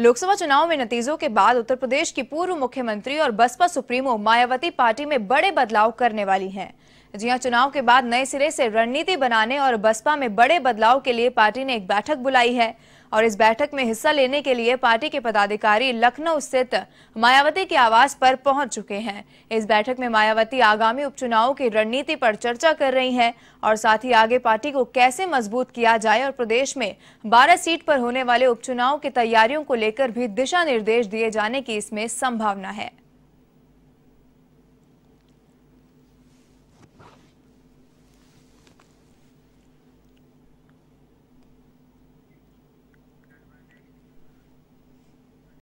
लोकसभा चुनाव में नतीजों के बाद उत्तर प्रदेश की पूर्व मुख्यमंत्री और बसपा सुप्रीमो मायावती पार्टी में बड़े बदलाव करने वाली हैं। जी हां, चुनाव के बाद नए सिरे से रणनीति बनाने और बसपा में बड़े बदलाव के लिए पार्टी ने एक बैठक बुलाई है और इस बैठक में हिस्सा लेने के लिए पार्टी के पदाधिकारी लखनऊ स्थित मायावती के आवास पर पहुंच चुके हैं। इस बैठक में मायावती आगामी उपचुनावों की रणनीति पर चर्चा कर रही हैं और साथ ही आगे पार्टी को कैसे मजबूत किया जाए और प्रदेश में 12 सीट पर होने वाले उपचुनाव की तैयारियों को लेकर भी दिशा निर्देश दिए जाने की इसमें संभावना है।